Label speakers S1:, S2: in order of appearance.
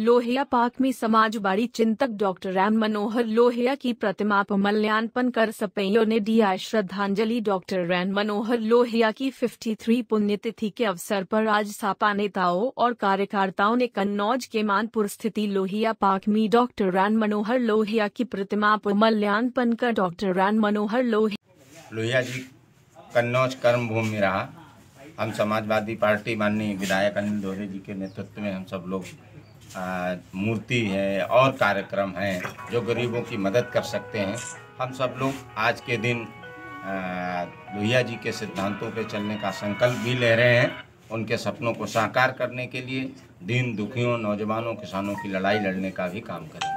S1: Lohia park में समाजवादी चिंतक doctor Ram Manohar Lohia की प्रतिमा पर माल्यार्पण कर सपैयों ने दिया श्रद्धांजलि। डॉक्टर राम मनोहर लोहिया की 53 पुण्यतिथि के अवसर पर आज सपा नेताओं और कार्यकर्ताओं ने कन्नौज के मानपुर स्थित लोहिया पार्क में डॉक्टर राम मनोहर लोहिया की प्रतिमा पर माल्यार्पण कर डॉक्टर राम मनोहर
S2: लोहिया जी कन्नौज कर्म भूमि रहा। हम समाजवादी पार्टी माननीय विधायक अनिल दोहरे जी के नेतृत्व में हम सब लोग मूर्ति है और कार्यक्रम हैं जो गरीबों की मदद कर सकते हैं। हम सब लोग आज के दिन लोहिया जी के सिद्धांतों पे चलने का संकल्प भी ले रहे हैं। उनके सपनों को साकार करने के लिए दीन दुखियों, नौजवानों, किसानों की लड़ाई लड़ने का भी काम करें।